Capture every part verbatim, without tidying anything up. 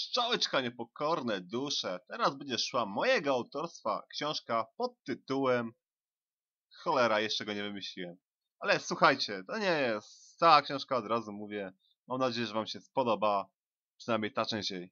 Pszczołeczka niepokorne dusze. Teraz będzie szła mojego autorstwa książka pod tytułem... Cholera, jeszcze go nie wymyśliłem. Ale słuchajcie, to nie jest cała książka, od razu mówię. Mam nadzieję, że wam się spodoba. Przynajmniej ta część jej.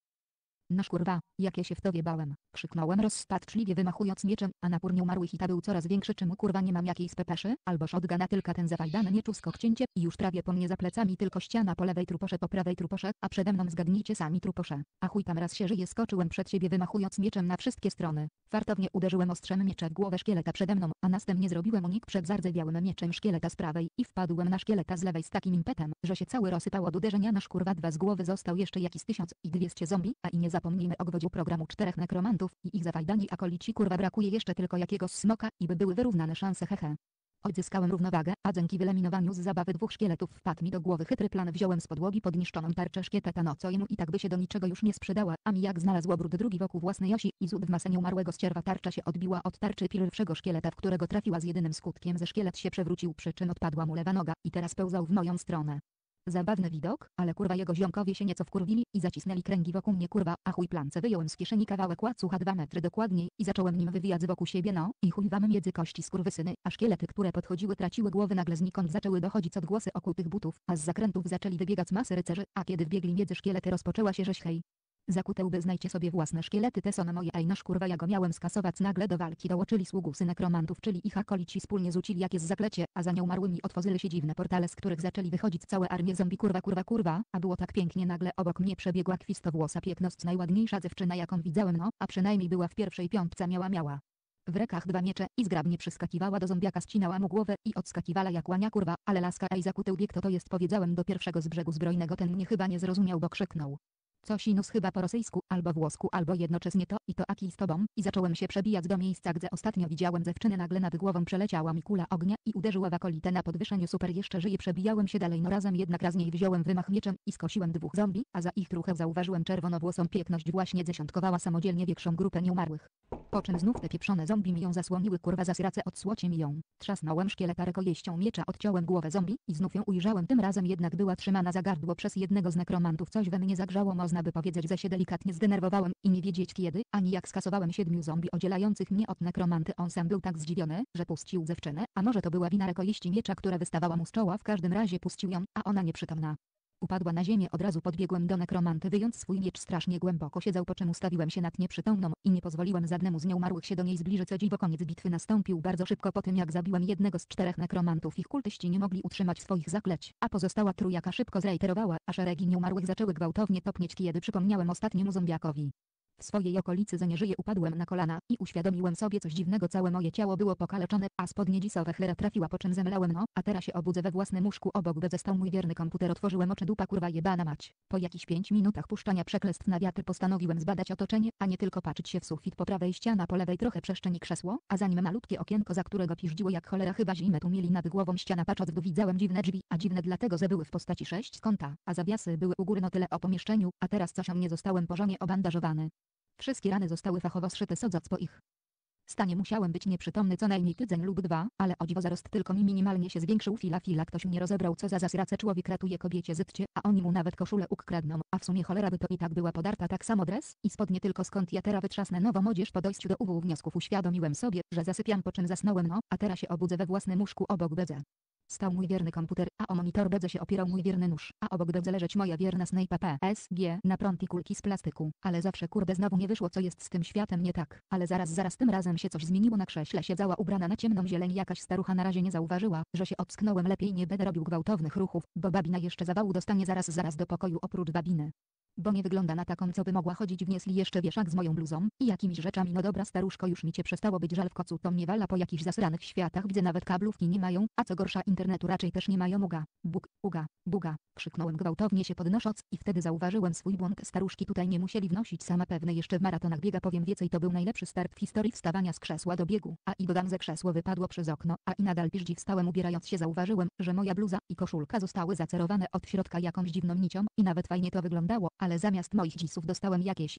Noż kurwa, jakie się w tobie bałem, krzyknąłem rozpaczliwie wymachując mieczem, a napór nieumarłych i ta był coraz większy. Czemu kurwa nie mam jakiejś spepeszy? Albo shotguna, tylko ten zafajdany mieczusko cięcie i już prawie po mnie za plecami tylko ściana po lewej truposze, po prawej truposze, a przede mną zgadnijcie sami truposze. A chuj tam, raz się żyje, skoczyłem przed siebie wymachując mieczem na wszystkie strony. Fartownie uderzyłem ostrzem miecza w głowę szkieleta przede mną, a następnie zrobiłem unik przed zardzewiałym mieczem szkieleta z prawej i wpadłem na szkieleta z lewej z takim impetem, że się cały rozsypał od uderzenia. Nasz kurwa dwa z głowy został jeszcze jakiś tysiąc i dwieście zombie, a i nie zapomnijmy o gwodziu programu czterech nekromantów i ich zafajdani akolici. Kurwa, brakuje jeszcze tylko jakiegoś smoka i by były wyrównane szanse, hehe. Odzyskałem równowagę, a dzięki wyeliminowaniu z zabawy dwóch szkieletów wpadł mi do głowy chytry plan. Wziąłem z podłogi podniszczoną tarczę szkieleta, no co jemu i tak by się do niczego już nie sprzedała, a mi jak znalazł obrót drugi wokół własnej osi i zud w masę nieumarłego ścierwa. Tarcza się odbiła od tarczy pierwszego szkieleta, w którego trafiła z jedynym skutkiem, że szkielet się przewrócił, przy czym odpadła mu lewa noga i teraz pełzał w moją stronę. Zabawny widok, ale kurwa jego ziomkowie się nieco wkurwili i zacisnęli kręgi wokół mnie. Kurwa, a chuj plance. Wyjąłem z kieszeni kawałek łacucha dwa metry dokładniej i zacząłem nim wywijać wokół siebie, no i chuj wam między kości skurwysyny, a szkielety, które podchodziły, traciły głowy. Nagle znikąd zaczęły dochodzić odgłosy okutych butów, a z zakrętów zaczęli wybiegać masy rycerzy, a kiedy wbiegli między szkielety, rozpoczęła się rzeź. Hej. Zakute łby, znajcie sobie własne szkielety, te są moje, ej noż kurwa, ja go miałem skasować. Nagle do walki dołączyli sługusy nekromantów, czyli ich akolici, wspólnie zucili jakieś zaklecie, a za nieumarłymi otworzyły się dziwne portale, z których zaczęli wychodzić całe armie zombie. Kurwa, kurwa, kurwa, a było tak pięknie. Nagle obok mnie przebiegła kwistowłosa piękność, najładniejsza dziewczyna jaką widziałem, no, a przynajmniej była w pierwszej piątce, miała miała w rękach dwa miecze i zgrabnie przyskakiwała do zombiaka, ścinała mu głowę i odskakiwała jak łania. Kurwa, ale laska, ej zakute łbie, kto to jest? Powiedziałem do pierwszego z brzegu zbrojnego, ten mnie chyba nie zrozumiał, bo krzyknął coś inus chyba po rosyjsku, albo włosku, albo jednocześnie to i to, aki z tobą, i zacząłem się przebijać do miejsca, gdzie ostatnio widziałem dziewczynę. Nagle nad głową przeleciała mi kula ognia i uderzyła w akolitę na podwyższeniu. Super, jeszcze żyje. Przebijałem się dalej, no razem jednak raz niej wziąłem wymach mieczem i skosiłem dwóch zombie, a za ich truchę zauważyłem czerwonowłosą piękność, właśnie dziesiątkowała samodzielnie większą grupę nieumarłych. Po czym znów te pieprzone zombie mi ją zasłoniły. Kurwa, zasrace, odsłocie mi ją. Trzasnąłem szkieleta rękojeścią miecza, odciąłem głowę zombie i znów ją ujrzałem. Tym razem jednak była trzymana za gardło przez jednego z nekromantów. Coś we mnie zagrzało, można by powiedzieć, że się delikatnie zdenerwowałem i nie wiedzieć kiedy, ani jak skasowałem siedmiu zombie oddzielających mnie od nekromanty. On sam był tak zdziwiony, że puścił dziewczynę, a może to była wina rękojeści miecza, która wystawała mu z czoła. W każdym razie puścił ją, a ona nieprzytomna upadła na ziemię. Od razu podbiegłem do nekromanty, wyjąc swój miecz. Strasznie głęboko siedział, po czym ustawiłem się nad nieprzytomną i nie pozwoliłem żadnemu z nieumarłych się do niej zbliżyć. Co dziwo, koniec bitwy nastąpił bardzo szybko po tym, jak zabiłem jednego z czterech nekromantów. Ich kultyści nie mogli utrzymać swoich zakleć, a pozostała trójka szybko zrejterowała, a szeregi nieumarłych zaczęły gwałtownie topnieć. Kiedy przypomniałem ostatniemu zombiakowi w swojej okolicy, że nie żyje, upadłem na kolana i uświadomiłem sobie coś dziwnego. Całe moje ciało było pokaleczone, a spodnie dzisowe chlera trafiła, po czym zemlałem, no, a teraz się obudzę we własnym łóżku. Obok B stał mój wierny komputer. Otworzyłem oczy, dupa kurwa jebana mać. Po jakichś pięć minutach puszczania przeklęstw na wiatr postanowiłem zbadać otoczenie, a nie tylko patrzeć się w sufit. Po prawej ściana, po lewej trochę przestrzeni, krzesło, a za nim malutkie okienko, za którego piździło jak cholera. Chyba zimę tu mieli nad głową. Ściana, patrząc w dół, widziałem dziwne drzwi, a dziwne dlatego, że były w postaci sześćkąta, a zawiasy były u góry. No tyle o pomieszczeniu, a teraz coś o mnie, zostałem porządnie obandażowany. Wszystkie rany zostały fachowo zszyte, sodząc po ich stanie musiałem być nieprzytomny co najmniej tydzień lub dwa, ale o dziwo zarost tylko mi minimalnie się zwiększył. Fila fila, ktoś mnie rozebrał, co za zasrace. Człowiek ratuje kobiecie zytcie, a oni mu nawet koszulę ukradną, a w sumie cholera by to i tak była podarta, tak samo dres i spodnie, tylko skąd ja teraz wytrzasnę nową młodzież. Po dojściu do obu wniosków uświadomiłem sobie, że zasypiam, po czym zasnąłem, no, a teraz się obudzę we własnym łóżku. Obok bedze stał mój wierny komputer, a o monitor bedze się opierał mój wierny nóż, a obok bedze leżeć moja wierna snajpa P S G na prąd i kulki z plastyku. Ale zawsze kurde znowu nie wyszło, co jest z tym światem nie tak. Ale zaraz, zaraz, tym razem się coś zmieniło. Na krześle siedziała ubrana na ciemną zieleń jakaś starucha. Na razie nie zauważyła, że się ocknąłem. Lepiej nie będę robił gwałtownych ruchów, bo babina jeszcze zawału dostanie. Zaraz, zaraz do pokoju, oprócz babiny, bo nie wygląda na taką, co by mogła chodzić. Wnieśli jeszcze wieszak z moją bluzą i jakimiś rzeczami. No dobra staruszko, już mi cię przestało być żal, w kocu to mnie wala po jakichś zasranych światach. Widzę, nawet kablówki nie mają, a co gorsza internetu raczej też nie mają. Uga, bug, uga, buga, krzyknąłem gwałtownie się podnosząc i wtedy zauważyłem swój błąd. Staruszki tutaj nie musieli wnosić, sama pewne jeszcze w maratonach biega. Powiem więcej, to był najlepszy start w historii wstawania z krzesła do biegu, a i dodam, że krzesło wypadło przez okno, a i nadal piżdzi. Wstałem, ubierając się, zauważyłem, że moja bluza i koszulka zostały zacerowane od środka jakąś dziwną nicią i nawet fajnie to wyglądało, ale zamiast moich dzisów dostałem jakieś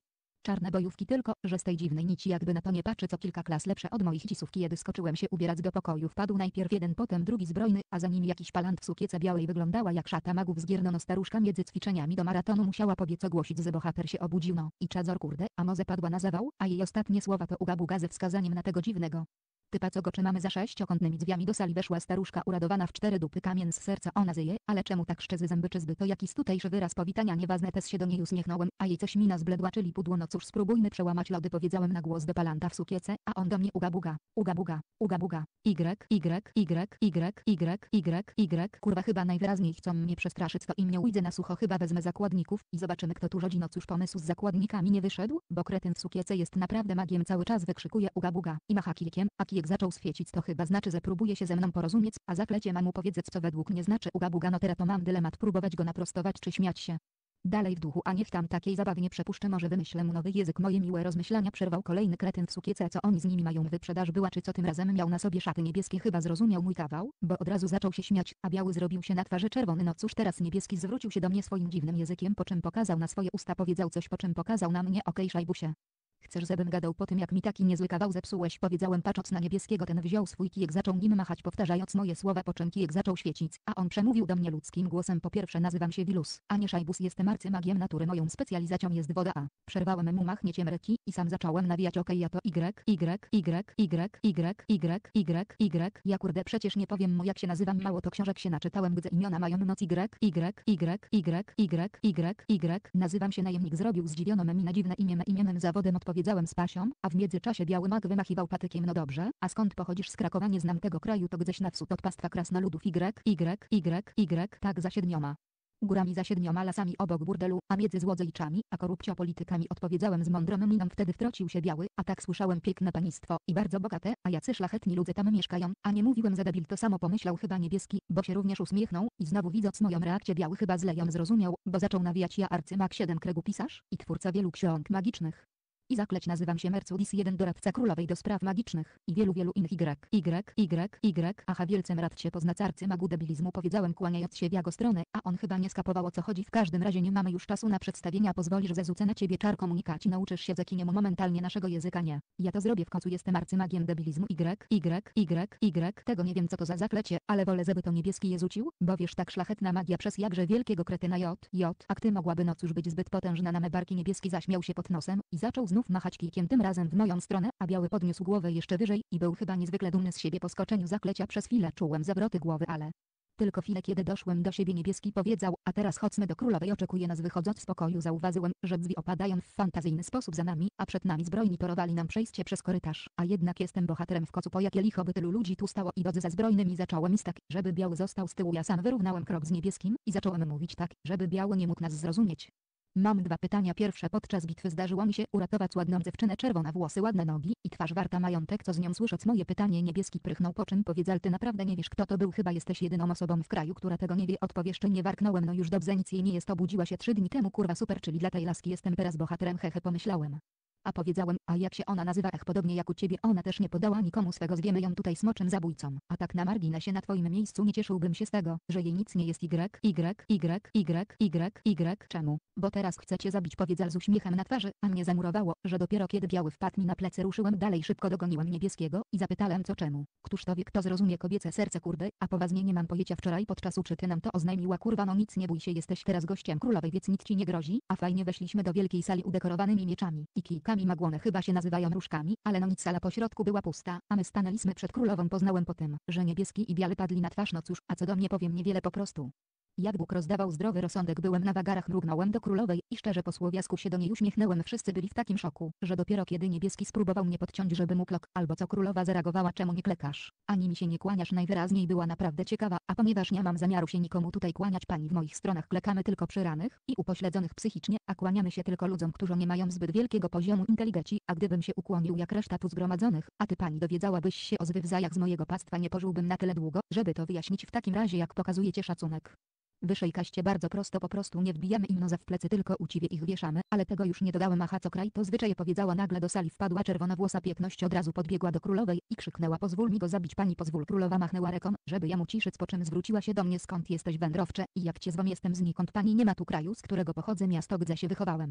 Czarne bojówki tylko, że z tej dziwnej nici jakby na to nie patrzy co kilka klas lepsze od moich cisów. Kiedy skoczyłem się ubierać do pokoju, wpadł najpierw jeden, potem drugi zbrojny, a za nim jakiś palant w sukiece białej wyglądała jak szata magów z gier. No staruszka między ćwiczeniami do maratonu musiała pobiec ogłosić, że bohater się obudził no i czadzor kurde, a moze padła na zawał, a jej ostatnie słowa to uga buga ze wskazaniem na tego dziwnego typa co go trzymamy za sześciokątnymi drzwiami. Do sali weszła staruszka uradowana w cztery dupy kamień z serca. Ona zyje, ale czemu tak szczezy zęby czy zby? To jakiś tutejszy wyraz powitania, nieważne, też się do niej uśmiechnąłem, a jej coś mina zbledła, czyli pudło. No cóż, spróbujmy przełamać lody, powiedziałem na głos do palanta w sukiece, a on do mnie uga buga, uga buga, uga buga, y, y, y, y, y, y, y, kurwa chyba najwyraźniej chcą mnie przestraszyć, to im nie ujdzie na sucho, chyba wezmę zakładników i zobaczymy kto tu rządzi. No cóż, pomysł z zakładnikami nie wyszedł, bo kretyn w sukiece jest naprawdę magiem, cały czas wykrzykuje uga buga i macha kijkiem, a kijek zaczął świecić, to chyba znaczy, że próbuje się ze mną porozumieć, a zaklecie mam mu powiedzieć co według mnie znaczy uga buga. No teraz to mam dylemat, próbować go naprostować czy śmiać się dalej w duchu, a niech tam takiej zabawy nie przepuszczę, może wymyślę mu nowy język. Moje miłe rozmyślania przerwał kolejny kretyn w sukiece, co oni z nimi mają, wyprzedaż była czy co tym razem miał na sobie szaty niebieskie, chyba zrozumiał mój kawał, bo od razu zaczął się śmiać, a biały zrobił się na twarzy czerwony. No cóż, teraz niebieski zwrócił się do mnie swoim dziwnym językiem, po czym pokazał na swoje usta, powiedział coś, po czym pokazał na mnie, okej szajbusie. Chcesz, żebym gadał po tym jak mi taki niezły kawał zepsułeś, powiedziałem patrząc na niebieskiego. Ten wziął swój kijek, zaczął nim machać powtarzając moje słowa, po czym kijek zaczął świecić, a on przemówił do mnie ludzkim głosem: po pierwsze nazywam się Wilus, a nie Szajbus, jestem arcymagiem natury, moją specjalizacją jest woda. A przerwałem mu machnięciem ręki i sam zacząłem nawijać: okej, ja to Y, Y, Y, Y, Y, Y, Y, Y, ja kurde przecież nie powiem mu jak się nazywam, mało to książek się naczytałem, gdzie imiona mają noc Y, Y, Y, Y, Y, Y, Y, nazywam się najemnik, zrobił zdziwioną minę, dziwne imię ma imionem zawodem, odpowiedziałem z pasią, a w międzyczasie biały mag wymachiwał patykiem. No dobrze, a skąd pochodzisz? Z Krakowa, nie znam tego kraju, to gdzieś na wschód od pastwa krasnoludów Y, Y, Y, Y, tak za siedmioma górami, za siedmioma lasami obok burdelu, a między złodziejczami a korupcjopolitykami, odpowiedziałem z mądrą miną. Wtedy wtrącił się biały: a tak słyszałem, piękne państwo i bardzo bogate, a jacy szlachetni ludzie tam mieszkają, a nie mówiłem za debil, to samo pomyślał chyba niebieski, bo się również uśmiechnął i znowu widząc moją reakcję biały chyba źle ją zrozumiał, bo zaczął nawijać: ja arcymag siedem kregu, pisarz i twórca wielu ksiąg magicznych i zakleć, nazywam się Mercudis jeden, doradca królowej do spraw magicznych i wielu wielu innych Y, Y, Y, Y, aha, wielce rad cię poznać arcymagu debilizmu, powiedziałem kłaniając się w jego stronę, a on chyba nie skapował o co chodzi. W każdym razie nie mamy już czasu na przedstawienia, pozwolisz, że rzucę na ciebie czar komunikacji, nauczysz się zekiniemu momentalnie naszego języka. Nie, ja to zrobię w końcu, jestem arcymagiem debilizmu Y, Y, Y, Y, tego nie wiem co to za zaklecie, ale wolę, żeby to niebieski je rzucił, bo wiesz, tak szlachetna magia przez jakże wielkiego kretyna J, J, a ty mogłaby no cóż być zbyt potężna na me barki. Niebieski zaśmiał się pod nosem i zaczął znów machać kijkiem, tym razem w moją stronę, a biały podniósł głowę jeszcze wyżej i był chyba niezwykle dumny z siebie. Po skoczeniu zaklecia przez chwilę czułem zawroty głowy, ale tylko chwilę, kiedy doszłem do siebie, niebieski powiedział: a teraz chodźmy do królowej, oczekuje nas. Wychodząc z pokoju zauważyłem, że drzwi opadają w fantazyjny sposób za nami, a przed nami zbrojni porowali nam przejście przez korytarz, a jednak jestem bohaterem w kocu, po jakie licho by tylu ludzi tu stało i dodzy za zbrojnymi. Zacząłem iść tak, żeby biały został z tyłu, ja sam wyrównałem krok z niebieskim i zacząłem mówić tak, żeby biały nie mógł nas zrozumieć. Mam dwa pytania. Pierwsze, podczas bitwy zdarzyło mi się uratować ładną dziewczynę, czerwone włosy, ładne nogi i twarz warta majątek, co z nią słysząc moje pytanie niebieski prychnął, po czym powiedział: ty naprawdę nie wiesz kto to był, chyba jesteś jedyną osobą w kraju, która tego nie wie. Odpowiesz czy nie? Warknąłem: no już dobrze, nic jej nie jest, obudziła się trzy dni temu, kurwa super, czyli dla tej laski jestem teraz bohaterem, hehe, pomyślałem. A powiedziałem: a jak się ona nazywa? Ech, podobnie jak u ciebie, ona też nie podała nikomu swego, zwiemy ją tutaj smoczym zabójcą. A tak na marginesie, na twoim miejscu nie cieszyłbym się z tego, że jej nic nie jest. Y, Y, Y, Y, Y, Y, czemu? Bo teraz chcecie zabić, powiedział z uśmiechem na twarzy, a mnie zamurowało, że dopiero kiedy biały wpadł mi na plecy, ruszyłem dalej, szybko dogoniłem niebieskiego i zapytałem co czemu. Któż to wie, kto zrozumie kobiece serce, kurde, a poważnie nie mam pojęcia. Wczoraj podczas uczyty nam to oznajmiła, kurwa, no nic nie bój się, jesteś teraz gościem królowej, więc nic ci nie grozi, a fajnie weszliśmy do wielkiej sali udekorowanymi mieczami i kijkami magłone, chyba się nazywają różkami, ale no nic, sala po środku była pusta, a my stanęliśmy przed królową. Poznałem po tym, że niebieski i biały padli na twarz. No cóż, a co do mnie powiem niewiele, po prostu jak Bóg rozdawał zdrowy rozsądek, byłem na wagarach, mrugnąłem do królowej i szczerze po słowiasku się do niej uśmiechnąłem. Wszyscy byli w takim szoku, że dopiero kiedy niebieski spróbował mnie podciąć, żeby mu klok, albo co, królowa zareagowała: czemu nie klekasz, ani mi się nie kłaniasz? Najwyraźniej była naprawdę ciekawa, a ponieważ nie mam zamiaru się nikomu tutaj kłaniać, pani, w moich stronach klekamy tylko przy ranych i upośledzonych psychicznie, a kłaniamy się tylko ludziom, którzy nie mają zbyt wielkiego poziomu inteligencji, a gdybym się ukłonił jak reszta tu zgromadzonych, a ty, pani, dowiedzałabyś się o zwyzajach z mojego pastwa, nie pożyłbym na tyle długo, żeby to wyjaśnić. W takim razie jak pokazujecie szacunek wyżej kaście, bardzo prosto, po prostu nie wbijamy im noza w plecy, tylko uciwie ich wieszamy, ale tego już nie dodałem. Aha, co kraj to zwyczaj, powiedziała nagle. Do sali wpadła czerwonowłosa piękność, od razu podbiegła do królowej i krzyknęła: pozwól mi go zabić, pani, pozwól. Królowa machnęła ręką, żeby ją uciszyć, po czym zwróciła się do mnie: skąd jesteś, wędrowcze, i jak cię zwą? Jestem znikąd, pani, nie ma tu kraju, z którego pochodzę, miasto, gdzie się wychowałem.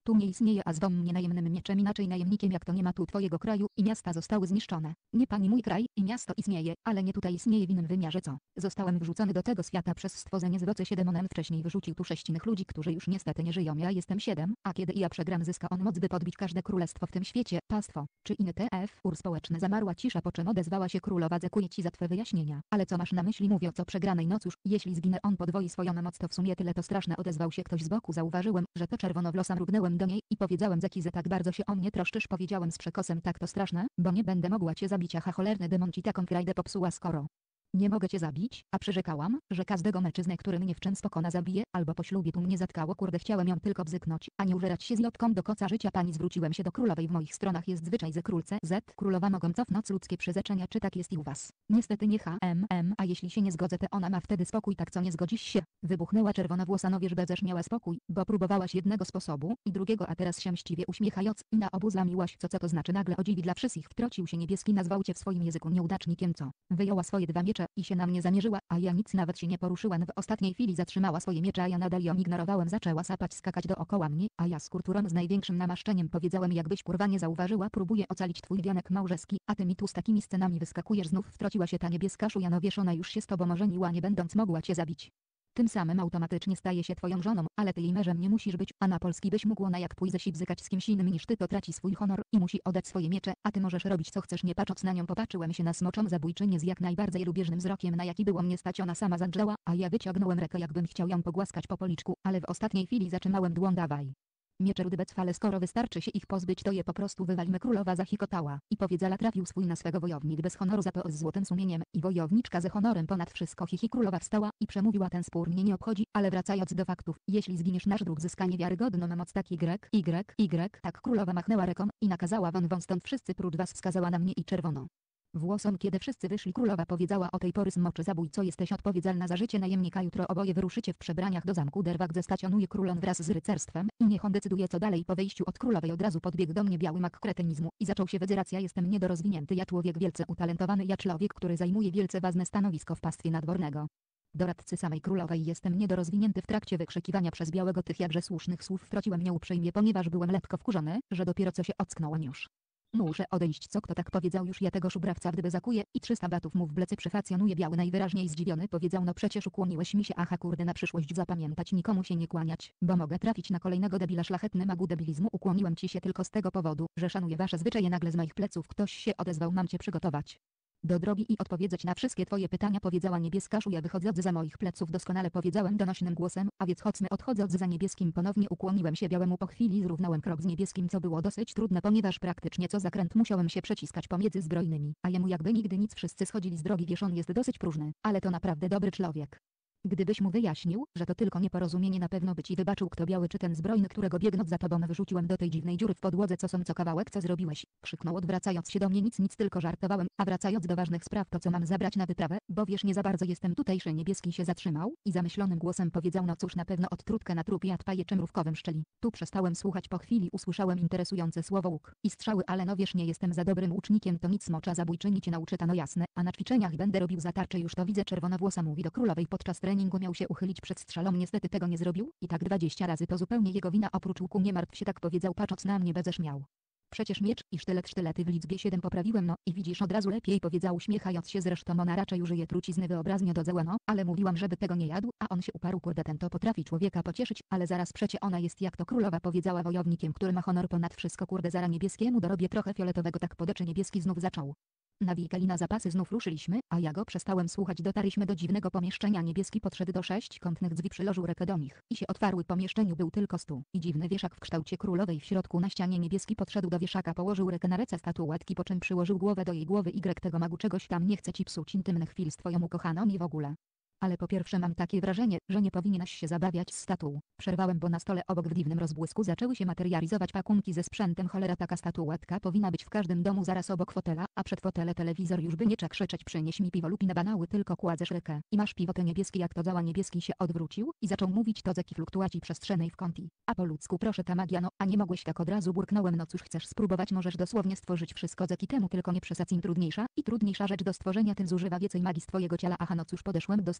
Tu nie istnieje, a zwą mnie najemnym mieczem, inaczej najemnikiem, jak to nie ma tu twojego kraju i miasta zostały zniszczone. Nie pani, mój kraj i miasto istnieje, ale nie tutaj istnieje w innym wymiarze. Co? Zostałem wrzucony do tego świata przez stworzenie zwoce się demonem. Wcześniej wyrzucił tu sześć innych ludzi, którzy już niestety nie żyją. Ja jestem siedem, a kiedy ja przegram, zyska on moc, by podbić każde królestwo w tym świecie. Pastwo. Czy inny T F? Ur społeczny. Zamarła cisza, po czym odezwała się królowa. Dziękuję ci za twoje wyjaśnienia. Ale co masz na myśli, mówiąc o przegranej? No cóż, jeśli zginę, on podwoi swoją moc, to w sumie tyle. To straszne. Odezwał się ktoś z boku. Zauważyłem, że to czerwonowłosa. Mrugnąłem do niej i powiedziałem: Zeki, że tak bardzo się o mnie troszczysz. Powiedziałem z przekosem: tak, to straszne, bo nie będę mogła cię zabić. Aha, cholerny demon ci taką frajdę popsuła, skoro nie mogę cię zabić, a przyrzekałam, że każdego mężczyznę, który mnie w często pokona, zabije, albo po ślubie. Tu mnie zatkało, kurde, chciałem ją tylko bzyknąć, a nie użerać się z lotką do koca życia. Pani, zwróciłem się do królowej. W moich stronach jest zwyczaj ze królce Z. Królowa mogą cofnąć ludzkie przyrzeczenia. Czy tak jest i u was? Niestety nie. H M M. A jeśli się nie zgodzę, to ona ma wtedy spokój. Tak, co, nie zgodzisz się? Wybuchnęła czerwonowłosa. No wiesz, będziesz miała spokój, bo próbowałaś jednego sposobu i drugiego, a teraz się mściwie uśmiechając i na obu zlamiłaś. Co co to znaczy? Nagle o dziwi dla wszystkich wtrącił się niebieski. Nazwał cię w swoim języku nieudacznikiem, co? Wyjęła swoje dwa miecze i się na mnie zamierzyła, a ja nic, nawet się nie poruszyłam. W ostatniej chwili zatrzymała swoje miecze, a ja nadal ją ignorowałem. Zaczęła sapać, skakać dookoła mnie, a ja z kurturą z największym namaszczeniem powiedziałem: jakbyś kurwa nie zauważyła, próbuję ocalić twój wianek małżeski, a ty mi tu z takimi scenami wyskakujesz. Znów wtrąciła się ta niebieska. Szujano, wiesz, ona już się z tobą ożeniła, nie będąc mogła cię zabić. Tym samym automatycznie staje się twoją żoną, ale ty jej mężem nie musisz być, a na Polski byś mógł, ona jak pójdzie się bzykać z kimś innym niż ty, to traci swój honor i musi oddać swoje miecze, a ty możesz robić co chcesz. Nie patrząc na nią, popatrzyłem się na smoczą zabójczynię z jak najbardziej lubieżnym wzrokiem, na jaki było mnie stać. Ona sama zadrżała, a ja wyciągnąłem rękę, jakbym chciał ją pogłaskać po policzku, ale w ostatniej chwili zatrzymałem dłoń. Dawaj miecze, rudy becwale, skoro wystarczy się ich pozbyć, to je po prostu wywalimy. Królowa zachikotała i powiedziała: trafił swój na swego wojownik bez honoru za to z złotym sumieniem i wojowniczka ze honorem ponad wszystko. Hihi. Królowa wstała i przemówiła: ten spór mnie nie obchodzi, ale wracając do faktów, jeśli zginiesz, nasz druk zyskanie wiarygodną moc. Tak, Y, Y, Y. Tak, królowa machnęła ręką i nakazała: won won stąd wszyscy, prócz was. Wskazała na mnie i czerwono włosom. Kiedy wszyscy wyszli, królowa powiedziała: o tej pory, smoczy zabójco, jesteś odpowiedzialna za życie najemnika. Jutro oboje wyruszycie w przebraniach do zamku Derwak. Zestacjonuje królon wraz z rycerstwem i niech on decyduje, co dalej. Po wyjściu od królowej od razu podbiegł do mnie biały mak kretynizmu i zaczął się wydzierać: ja jestem niedorozwinięty, ja człowiek wielce utalentowany, ja człowiek, który zajmuje wielce ważne stanowisko w pastwie nadwornego doradcy samej królowej. Jestem niedorozwinięty. W trakcie wykrzykiwania przez białego tych jakże słusznych słów wtrąciłem nieuprzejmie, ponieważ byłem lekko wkurzony, że dopiero co się ocknął już. Muszę odejść. Co, kto tak powiedział? Już ja tego szubrawca w dybę zakuję i trzysta batów mu w plecy przyfacjonuje. Biały najwyraźniej zdziwiony powiedział: no przecież ukłoniłeś mi się. Aha, kurde, na przyszłość zapamiętać, nikomu się nie kłaniać, bo mogę trafić na kolejnego debila. Szlachetny magu debilizmu, ukłoniłem ci się tylko z tego powodu, że szanuję wasze zwyczaje. Nagle z moich pleców ktoś się odezwał: mam cię przygotować do drogi i odpowiedzieć na wszystkie twoje pytania, powiedziała niebieska szuja wychodząc za moich pleców. Doskonale, powiedziałem donośnym głosem, a więc chodźmy. Odchodząc za niebieskim ponownie ukłoniłem się białemu. Po chwili zrównałem krok z niebieskim, co było dosyć trudne, ponieważ praktycznie co zakręt musiałem się przeciskać pomiędzy zbrojnymi, a jemu jakby nigdy nic. Wszyscy schodzili z drogi, wiesz, on jest dosyć próżny, ale to naprawdę dobry człowiek. Gdybyś mu wyjaśnił, że to tylko nieporozumienie, na pewno by ci wybaczył. Kto biały czy ten zbrojny, którego biegnąc za tobą wyrzuciłem do tej dziwnej dziury w podłodze? Co są, co kawałek, co zrobiłeś? Krzyknął odwracając się do mnie. Nic, nic, tylko żartowałem. A wracając do ważnych spraw, to co mam zabrać na wyprawę? Bo wiesz, nie za bardzo jestem tutejszy. Niebieski się zatrzymał i zamyślonym głosem powiedział: no cóż, na pewno od trutkę na trup jad pajeczem mrówkowym szczeli. Tu przestałem słuchać. Po chwili usłyszałem interesujące słowo łuk i strzały, ale no wiesz, nie jestem za dobrym łucznikiem. To nic, smocza zabójczyni cię nauczy, ta no jasne, a na ćwiczeniach będę robił za tarczę. Już to widzę. Czerwonowłosa mówi do królowej: podczas treningu miał się uchylić przed strzelą, niestety tego nie zrobił i tak dwadzieścia razy. To zupełnie jego wina. Oprócz łuku nie martw się, tak powiedział, patrząc na mnie: będziesz miał przecież miecz i sztylet. Sztylety w liczbie siedem poprawiłem, no i widzisz, od razu lepiej, powiedział uśmiechając się. Zresztą ona raczej użyje trucizny wyobraźnię do dzieła, no ale mówiłam, żeby tego nie jadł, a on się uparł. Kurde, ten to potrafi człowieka pocieszyć, ale zaraz, przecie ona jest jak to królowa powiedziała, wojownikiem, który ma honor ponad wszystko. Kurde, zara niebieskiemu dorobię trochę fioletowego. Tak podeczy. Niebieski znów zaczął nawijkali na zapasy. Znów ruszyliśmy, a ja go przestałem słuchać. Dotarliśmy do dziwnego pomieszczenia. Niebieski podszedł do sześciokątnych drzwi, przyłożył rękę do nich i się otwarły. W pomieszczeniu był tylko stół i dziwny wieszak w kształcie królowej w środku. Na ścianie niebieski podszedł do wieszaka, położył rękę na ręce statuetki, po czym przyłożył głowę do jej głowy. Y, tego magu czegoś tam nie chce ci psuć intymnych chwil z twoją ukochaną i w ogóle. Ale po pierwsze, mam takie wrażenie, że nie powinnaś się zabawiać z statuą. Przerwałem, bo na stole obok w dziwnym rozbłysku zaczęły się materializować pakunki ze sprzętem. Cholera, taka statuetka powinna być w każdym domu zaraz obok fotela, a przed fotele telewizor. Już by nie czek krzyczeć: przynieś mi piwo lub na banały, tylko kładzesz rękę i masz piwo. Te niebieski, jak to działa? Niebieski się odwrócił i zaczął mówić to zeki fluktuacji przestrzennej w kąti. A po ludzku, proszę, ta magia, no a nie mogłeś tak od razu? Burknąłem. No cóż, chcesz spróbować, możesz dosłownie stworzyć wszystko zeki temu, tylko nie przesadzaj. Im trudniejsza i trudniejsza rzecz do stworzenia, tym zużywa więcej magii z twojego ciała. Aha, no cóż, podeszłem do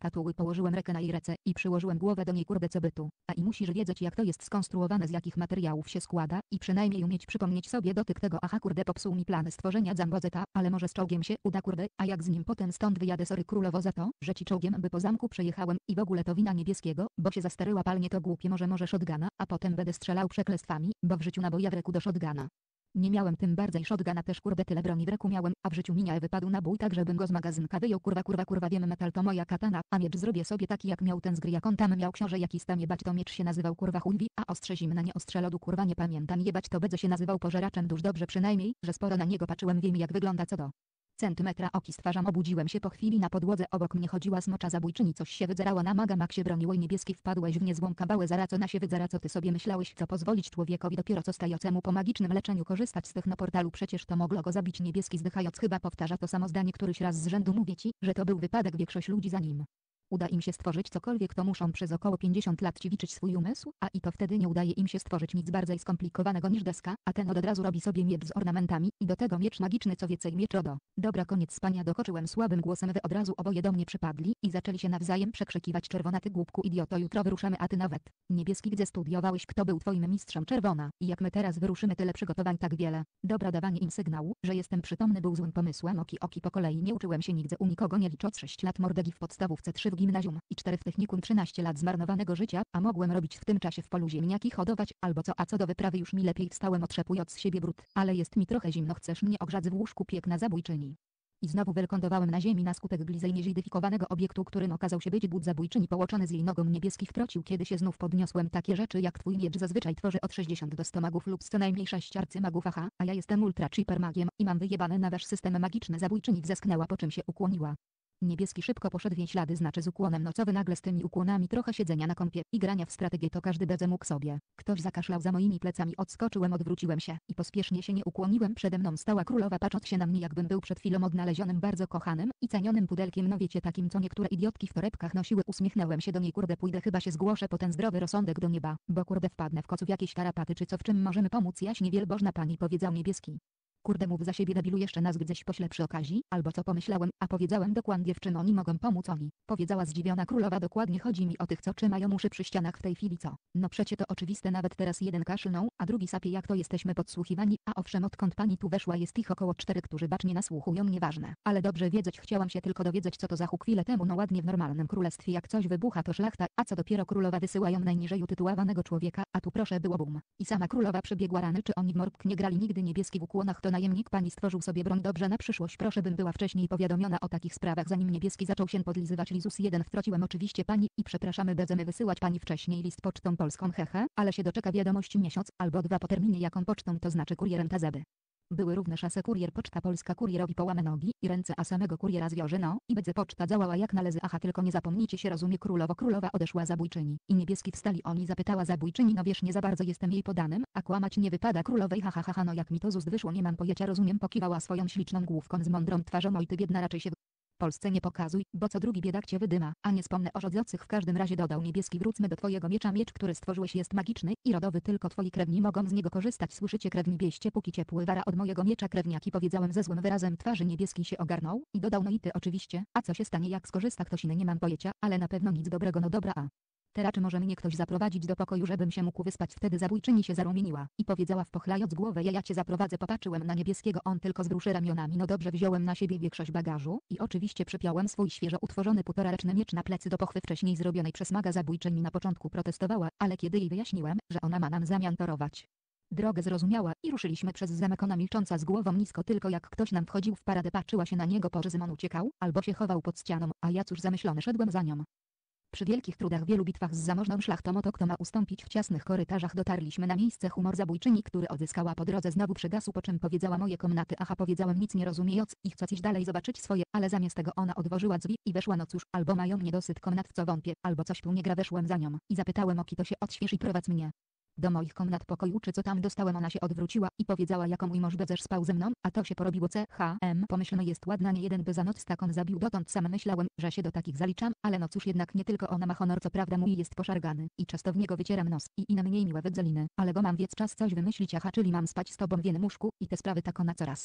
statuły położyłem rękę na jej ręce i przyłożyłem głowę do niej kurde co by tu. A i musisz wiedzieć jak to jest skonstruowane z jakich materiałów się składa i przynajmniej umieć przypomnieć sobie dotyk tego aha kurde popsuł mi plany stworzenia Zambozeta, ale może z czołgiem się uda kurde, a jak z nim potem stąd wyjadę sorry królowo za to, że ci czołgiem by po zamku przejechałem i w ogóle to wina niebieskiego, bo się zastaryła palnie to głupie może może shotguna, a potem będę strzelał przeklestwami, bo w życiu naboja w ręku do shotguna. Nie miałem tym bardziej shotguna też kurde tyle broni w ręku miałem, a w życiu mi nie wypadł nabój tak żebym go z magazynka wyjął kurwa kurwa kurwa wiem metal to moja katana, a miecz zrobię sobie taki jak miał ten z gry jak on tam miał książę jaki stam jebać to miecz się nazywał kurwa chujwi, a ostrze zimna nie ostrze lodu kurwa nie pamiętam jebać to będzie się nazywał pożeraczem dusz dobrze przynajmniej, że sporo na niego patrzyłem wiem jak wygląda co do centymetra oki stwarzam obudziłem się po chwili na podłodze obok mnie chodziła smocza zabójczyni coś się wydzerało na maga mak się broniło i niebieski wpadłeś w niezłą kabałę zara co na się wydzera co ty sobie myślałeś co pozwolić człowiekowi dopiero co stającemu po magicznym leczeniu korzystać z technoportalu przecież to mogło go zabić niebieski zdychając chyba powtarza to samo zdanie któryś raz z rzędu mówię ci, że to był wypadek większość ludzi za nim uda im się stworzyć cokolwiek to muszą przez około pięćdziesiąt lat ćwiczyć swój umysł, a i to wtedy nie udaje im się stworzyć nic bardziej skomplikowanego niż deska, a ten od razu robi sobie miecz z ornamentami i do tego miecz magiczny co więcej miecz odo. Dobra koniec spania dokoczyłem słabym głosem wy od razu oboje do mnie przypadli i zaczęli się nawzajem przekrzykiwać czerwona ty głupku idioto jutro wyruszamy a ty nawet. Niebieski widzę studiowałeś kto był twoim mistrzem czerwona i jak my teraz wyruszymy tyle przygotowań tak wiele. Dobra dawanie im sygnału, że jestem przytomny był złym pomysłem oki oki po kolei nie uczyłem się nigdzie u nikogo nie licząc sześć lat mordegi w podstawówce trzy w gimnazjum i cztery w technikum trzynaście lat zmarnowanego życia, a mogłem robić w tym czasie w polu ziemniaki hodować albo co a co do wyprawy już mi lepiej wstałem otrzepując z siebie brud, ale jest mi trochę zimno chcesz mnie ogrzać w łóżku piękna zabójczyni. I znowu wylądowałem na ziemi na skutek bliżej niezidentyfikowanego obiektu, którym okazał się być but zabójczyni połączony z jej nogą niebieski wtrocił kiedy się znów podniosłem takie rzeczy jak twój miecz zazwyczaj tworzy od sześćdziesiąt do stu magów lub co najmniej sześć arcymagów aha, a ja jestem ultra cheaper magiem i mam wyjebane na wasz system magiczny zabójczyni wzesknęła po czym się ukłoniła. Niebieski szybko poszedł w jej ślady znaczy z ukłonem nocowy nagle z tymi ukłonami trochę siedzenia na kąpie i grania w strategię to każdy będzie mógł sobie. Ktoś zakaszlał za moimi plecami odskoczyłem odwróciłem się i pospiesznie się nie ukłoniłem przede mną stała królowa patrząc się na mnie jakbym był przed chwilą odnalezionym bardzo kochanym i cenionym pudelkiem no wiecie takim co niektóre idiotki w torebkach nosiły uśmiechnąłem się do niej kurde pójdę chyba się zgłoszę po ten zdrowy rozsądek do nieba, bo kurde wpadnę w kocu w jakieś tarapaty czy co w czym możemy pomóc jaśnie wielbożna pani powiedział niebieski. Kurde mów za siebie debilu jeszcze nas gdzieś pośle przy okazji, albo co pomyślałem, a powiedziałem dokładnie w czym oni mogą pomóc oni. Powiedziała zdziwiona królowa dokładnie chodzi mi o tych co trzymają uszy przy ścianach w tej chwili co. No przecie to oczywiste nawet teraz jeden kaszlnął, a drugi sapie jak to jesteśmy podsłuchiwani, a owszem odkąd pani tu weszła jest ich około cztery którzy bacznie nasłuchują nieważne. Ale dobrze wiedzieć chciałam się tylko dowiedzieć co to za huk chwilę temu no ładnie w normalnym królestwie jak coś wybucha to szlachta, a co dopiero królowa wysyłają najniżej utytułowanego człowieka, a tu proszę było bum. I sama królowa przebiegła rany czy oni w morbk nie grali nigdy niebieski w ukłonach to najemnik pani stworzył sobie broń dobrze na przyszłość proszę bym była wcześniej powiadomiona o takich sprawach zanim niebieski zaczął się podlizywać lizus jeden wtrociłem oczywiście pani i przepraszamy będziemy wysyłać pani wcześniej list pocztą polską hehe, ale się doczeka wiadomości miesiąc albo dwa po terminie jaką pocztą to znaczy kurierem tazeby. Były również asy kurier poczta polska kurierowi połamę nogi i ręce a samego kuriera zwiąże no i będzie poczta działała jak należy aha tylko nie zapomnijcie się rozumie królowo królowa odeszła zabójczyni i niebieski wstali oni zapytała zabójczyni no wiesz nie za bardzo jestem jej podanym, a kłamać nie wypada królowej ha ha ha ha no jak mi to z ust wyszło nie mam pojęcia rozumiem pokiwała swoją śliczną główką z mądrą twarzą oj ty biedna raczej się w Polsce nie pokazuj, bo co drugi biedak cię wydyma, a nie wspomnę o rządzących w każdym razie dodał niebieski wróćmy do twojego miecza miecz który stworzyłeś jest magiczny i rodowy tylko twoi krewni mogą z niego korzystać słyszycie krewni bieście póki ciepły wara od mojego miecza krewniaki powiedziałem ze złym wyrazem twarzy niebieski się ogarnął i dodał no i ty oczywiście, a co się stanie jak skorzysta ktoś inny nie mam pojęcia, ale na pewno nic dobrego no dobra a. Teraz czy może mnie ktoś zaprowadzić do pokoju żebym się mógł wyspać wtedy zabójczyni się zarumieniła i powiedziała wpochlając głowę ja ja cię zaprowadzę popatrzyłem na niebieskiego on tylko wzruszy ramionami no dobrze wziąłem na siebie większość bagażu i oczywiście przypiąłem swój świeżo utworzony półtorareczny miecz na plecy do pochwy wcześniej zrobionej przez maga zabójczyni na początku protestowała, ale kiedy jej wyjaśniłem, że ona ma nam zamian torować drogę zrozumiała i ruszyliśmy przez zamek ona milcząca z głową nisko tylko jak ktoś nam wchodził w paradę patrzyła się na niego po Zymon uciekał albo się chował pod ścianą, a ja cóż zamyślony szedłem za nią. Przy wielkich trudach wielu bitwach z zamożną szlachtą o to kto ma ustąpić w ciasnych korytarzach dotarliśmy na miejsce humor zabójczyni który odzyskała po drodze znowu przygasł po czym powiedziała moje komnaty aha powiedziałem nic nie rozumiejąc i chcąc iść dalej zobaczyć swoje ale zamiast tego ona odłożyła drzwi i weszła no cóż albo mają niedosyt komnat w co wątpię albo coś tu nie gra weszłem za nią i zapytałem oki to się odśwież i prowadź mnie do moich komnat pokoju czy co tam dostałem ona się odwróciła i powiedziała jako mój mąż będziesz spał ze mną, a to się porobiło c h m pomyślno jest ładna nie jeden by za noc taką zabił dotąd sam myślałem, że się do takich zaliczam, ale no cóż jednak nie tylko ona ma honor co prawda mój jest poszargany i często w niego wycieram nos i inne mniej miłe wydzeliny, ale go mam więc czas coś wymyślić aha czyli mam spać z tobą w jednym łóżku i te sprawy tak ona coraz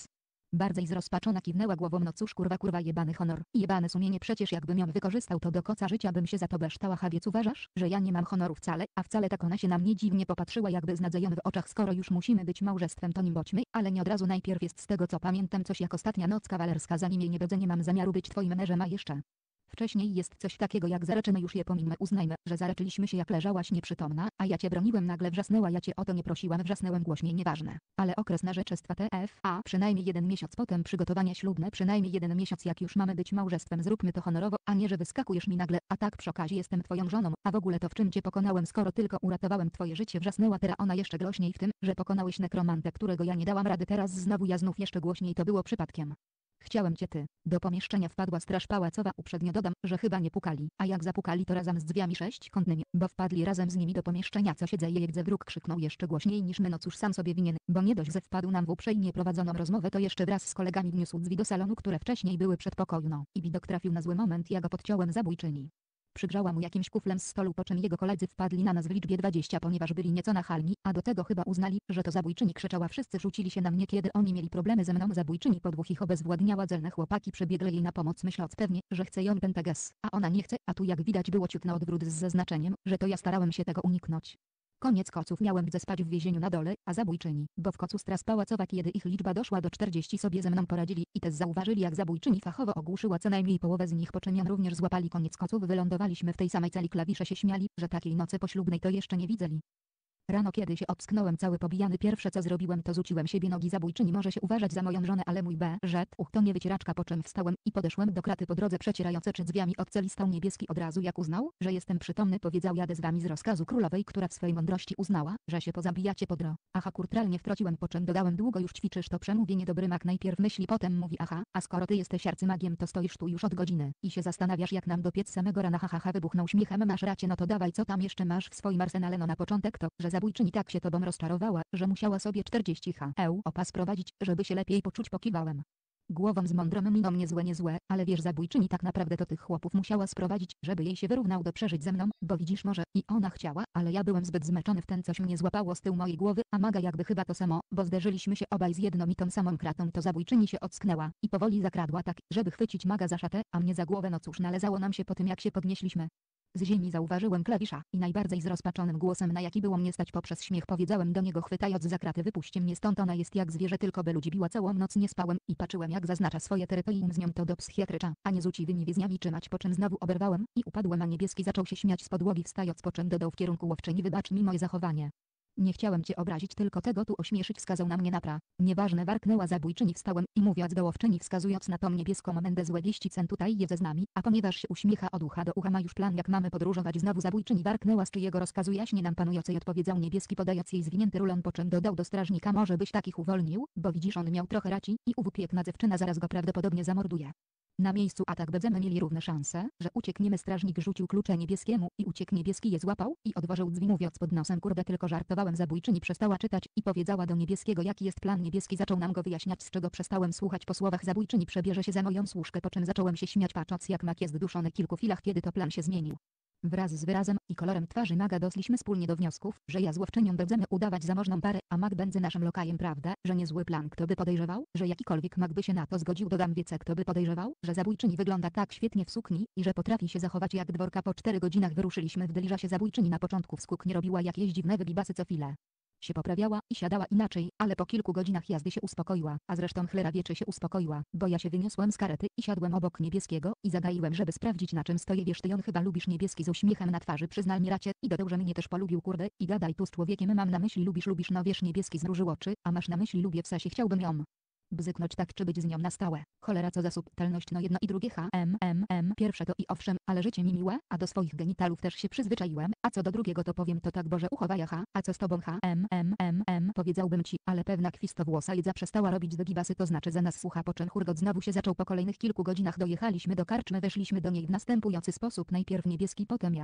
Bardzo i zrozpaczona kiwnęła głową, no cóż kurwa kurwa jebany honor, jebane sumienie, przecież jakbym ją wykorzystał to do końca życia bym się za to beształa. Ha, więc uważasz, że ja nie mam honoru wcale, a wcale tak. Ona się na mnie dziwnie popatrzyła jakby z nadzieją w oczach. Skoro już musimy być małżeństwem to nim bądźmy, ale nie od razu, najpierw jest z tego co pamiętam coś jak ostatnia noc kawalerska, zanim jej nie będę, nie mam zamiaru być twoim mężem, a jeszcze wcześniej jest coś takiego jak zareczenie, już je pomińmy, uznajmy, że zareczyliśmy się jak leżałaś nieprzytomna, a ja cię broniłem, nagle wrzasnęła, ja cię o to nie prosiłam, wrzasnęłem głośniej, nieważne, ale okres narzeczestwa T F A przynajmniej jeden miesiąc, potem przygotowania ślubne przynajmniej jeden miesiąc, jak już mamy być małżeństwem zróbmy to honorowo, a nie że wyskakujesz mi nagle, a tak przy okazji jestem twoją żoną, a w ogóle to w czym cię pokonałem, skoro tylko uratowałem twoje życie, wrzasnęła teraz ona jeszcze głośniej, w tym, że pokonałeś nekromantę, którego ja nie dałam rady, teraz znowu ja znów jeszcze głośniej, to było przypadkiem. Chciałem cię ty. Do pomieszczenia wpadła straż pałacowa, uprzednio dodam, że chyba nie pukali, a jak zapukali to razem z drzwiami sześciokątnymi, bo wpadli razem z nimi do pomieszczenia. Co siedzę jej gdzie wróg, krzyknął jeszcze głośniej niż my, no cóż, sam sobie winien, bo nie dość, że wpadł nam w uprzejmie prowadzoną rozmowę, to jeszcze wraz z kolegami wniósł drzwi do salonu, które wcześniej były przedpokoju, no i widok trafił na zły moment, ja go podciąłem zabójczyni. Przygrzała mu jakimś kuflem z stolu, po czym jego koledzy wpadli na nas w liczbie dwudziestu, ponieważ byli nieco nachalni, a do tego chyba uznali, że to zabójczyni krzyczała. Wszyscy rzucili się na mnie, kiedy oni mieli problemy ze mną. Zabójczyni po dwóch ich obezwładniała, dzielne chłopaki przebiegle jej na pomoc, myśląc pewnie, że chce ją pentages, a ona nie chce, a tu jak widać było ciut na odwrót z zaznaczeniem, że to ja starałem się tego uniknąć. Koniec koców miałem gdzie spać w więzieniu na dole, a zabójczyni, bo w kocu straż pałacowa, kiedy ich liczba doszła do czterdziestu, sobie ze mną poradzili i też zauważyli, jak zabójczyni fachowo ogłuszyła co najmniej połowę z nich, po czym ją również złapali. Koniec koców wylądowaliśmy w tej samej celi, klawisze się śmiali, że takiej nocy poślubnej to jeszcze nie widzieli. Rano kiedy się obsknąłem cały pobijany, pierwsze co zrobiłem to rzuciłem siebie nogi. Zabójczyni może się uważać za moją żonę, ale mój B, że uch, to nie wycieraczka, po czym wstałem i podeszłem do kraty, po drodze przecierając oczy drzwiami od celi stał niebieski, od razu jak uznał, że jestem przytomny powiedział: jadę z wami z rozkazu królowej, która w swej mądrości uznała, że się pozabijacie podro. Aha, kulturalnie wtrąciłem, po czym dodałem: długo już ćwiczysz to przemówienie? Dobry mak najpierw myśli, potem mówi: aha, a skoro ty jesteś arcymagiem to stoisz tu już od godziny i się zastanawiasz jak nam dopiec samego rana. Haha, ha, wybuchnął śmiechem. Masz racie, no to dawaj, co tam jeszcze masz w swoim arsenale? No na początek to, że zabójczyni tak się tobą rozczarowała, że musiała sobie czterdzieści ha eł opas prowadzić, żeby się lepiej poczuć. Pokiwałem głową z mądrą miną. Niezłe, niezłe, ale wiesz, zabójczyni tak naprawdę to tych chłopów musiała sprowadzić, żeby jej się wyrównał do przeżyć ze mną, bo widzisz, może i ona chciała, ale ja byłem zbyt zmęczony w ten, coś mnie złapało z tyłu mojej głowy, a maga jakby chyba to samo, bo zderzyliśmy się obaj z jedną i tą samą kratą. To zabójczyni się ocknęła i powoli zakradła tak, żeby chwycić maga za szatę, a mnie za głowę. No cóż, należało nam się po tym jak się podnieśliśmy z ziemi, zauważyłem klawisza i najbardziej zrozpaczonym głosem, na jaki było mnie stać, poprzez śmiech powiedziałem do niego, chwytając za kraty: wypuśćcie mnie stąd, ona jest jak zwierzę, tylko by ludzi biła. Całą noc nie spałem i patrzyłem jak zaznacza swoje terytorium, z nią to do psychiatrycza, a nie z uczciwymi więźniami trzymać, po czym znowu oberwałem i upadłem, a niebieski zaczął się śmiać z podłogi wstając, po czym dodał w kierunku łowczyni: wybacz mi moje zachowanie. Nie chciałem cię obrazić, tylko tego tu ośmieszyć. Wskazał na mnie napra. Nieważne, warknęła zabójczyni. Wstałem i mówiąc do łowczyni, wskazując na tą niebieską mędę: złe wieści, cen tutaj jest z nami, a ponieważ się uśmiecha od ucha do ucha, ma już plan jak mamy podróżować. Znowu zabójczyni warknęła: z czyjego rozkazu? Jaśnie nam panującej, odpowiedział niebieski, podając jej zwinięty rulon, po czym dodał do strażnika: może byś takich uwolnił, bo widzisz, on miał trochę raci i ów piękna dziewczyna zaraz go prawdopodobnie zamorduje. Na miejscu atak będziemy mieli równe szanse, że uciekniemy. Strażnik rzucił klucze niebieskiemu i uciekł. Niebieski je złapał i odważył drzwi, mówiąc pod nosem: kurde, tylko żartowałem. Zabójczyni przestała czytać i powiedziała do niebieskiego, jaki jest plan. Niebieski zaczął nam go wyjaśniać, z czego przestałem słuchać. Po słowach zabójczyni przebierze się za moją służkę, po czym zacząłem się śmiać, patrząc jak mak jest duszony. Kilku chwilach, kiedy to plan się zmienił. Wraz z wyrazem i kolorem twarzy maga doszliśmy wspólnie do wniosków, że ja z łowczynią będziemy udawać zamożną parę, a mag będzie naszym lokajem. Prawda, że niezły plan. Kto by podejrzewał, że jakikolwiek mag by się na to zgodził? Dodam wiece, kto by podejrzewał, że zabójczyni wygląda tak świetnie w sukni i że potrafi się zachować jak dworka. Po czterech godzinach wyruszyliśmy w dyliżasie. Zabójczyni na początku w skok nie robiła jakieś dziwne wygibasy, co chwilę się poprawiała i siadała inaczej, ale po kilku godzinach jazdy się uspokoiła, a zresztą chlera wieczy się uspokoiła, bo ja się wyniosłem z karety i siadłem obok niebieskiego i zagaiłem, żeby sprawdzić na czym stoję. Wiesz, ty on chyba lubisz? Niebieski z uśmiechem na twarzy przyznał mi racie i dodał, że mnie też polubił. Kurde, i gadaj tu z człowiekiem, mam na myśli lubisz, lubisz, no wiesz. Niebieski zmrużył oczy: a masz na myśli lubię, w sensie chciałbym ją bzyknąć tak, czy być z nią na stałe. Cholera, co za subtelność, no jedno i drugie ha m m m pierwsze to i owszem, ale życie mi miłe, a do swoich genitalów też się przyzwyczaiłem, a co do drugiego to powiem to tak, Boże uchowaja ha, a co z tobą ha m m m m powiedziałbym ci, ale pewna kwistowłosa jedza przestała robić wygibasy, to znaczy za nas słucha, po czym hurgot znowu się zaczął. Po kolejnych kilku godzinach dojechaliśmy do karczmy, weszliśmy do niej w następujący sposób: najpierw niebieski, potem ja.